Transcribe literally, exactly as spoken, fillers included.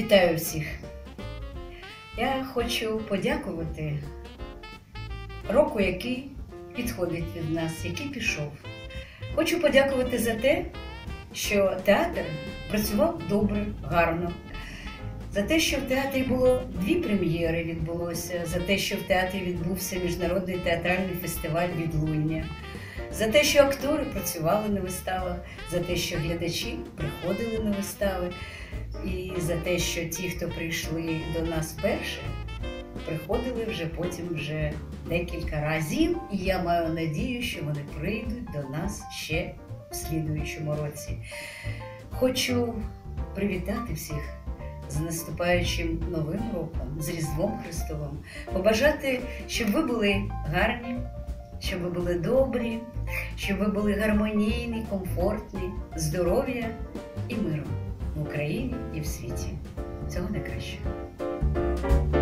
Вітаю всіх! Я хочу подякувати року, який відходить від нас, який пішов. Хочу подякувати за те, що театр працював добре, гарно. За те, що в театрі було дві прем'єри відбулося, за те, що в театрі відбувся міжнародний театральний фестиваль «Відлуння», за те, що актори працювали на виставах, за те, що глядачі приходили на вистави, і за те, що ті, хто прийшли до нас перше, приходили вже потім вже декілька разів, і я маю надію, що вони прийдуть до нас ще в слідуючому році. Хочу привітати всіх з наступаючим Новим роком, з Різдвом Христовим, побажати, щоб ви були гарні, щоб ви були добрі, щоб ви були гармонійні, комфортні, здоров'я і миру в Україні і в світі. Всього найкращого.